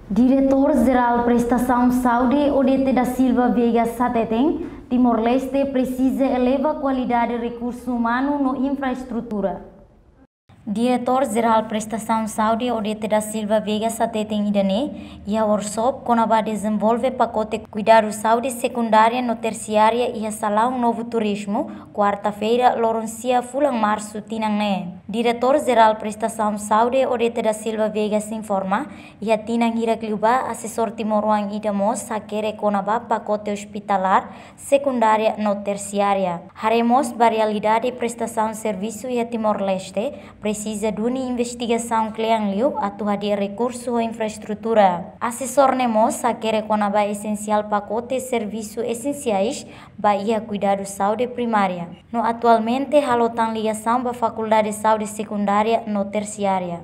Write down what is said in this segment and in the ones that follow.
Diretor-Geral Prestação Saúde Odete da Silva Veiga Sateteng, Timor-Leste precisa elevar a qualidade de recurso humano na infraestrutura. Diretor-Geral Prestação Saúde Odete da Silva Veiga Sateteng idane, e a workshop conaba desenvolve pacote cuidado saúde secundária no terciária e a salão novo turismo, quarta-feira, Loroncia Fulang Março Tinangne. Diretor-Geral Prestação Saúde Odete da Silva Veiga se informa, e a Tinang Hirakliuba, assessor Timor-Wang idamos, sakere conaba pacote hospitalar secundária no terciária. Haremos variedade prestação serviço e a Timor-Leste precisa de uma investigação clientel atuar de recurso ou infraestrutura. Assessor Nemos quer conaba essencial pacote serviços essenciais para cuidado saúde primária. No atualmente halotan ligação para faculdade de saúde secundária no terciária.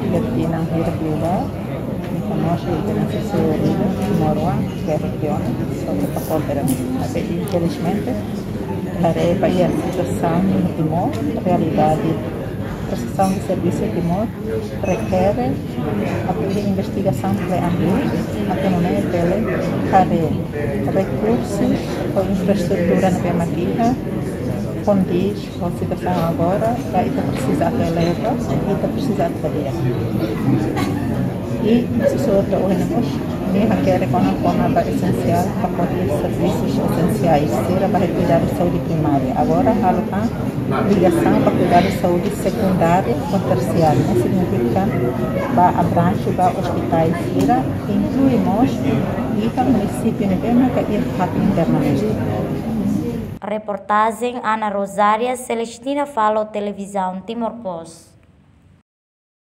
Prestação de serviço de Timor requer a investigação clientel, até no meio dele, recursos ou infraestrutura normativa, condiz a situação agora, daí precisa de leva e precisa de fazer. E assessor da ONUS, requer conaba essencial para poder serviços essenciais, será para cuidar da saúde primária. Agora, há ligação para cuidar da saúde secundária ou terciária. Isso significa para abrange para hospitais, incluímos e para o município de Bema, que é internamente. Reportagem Ana Rosária, Celestina Falo, Televisão Timor Post.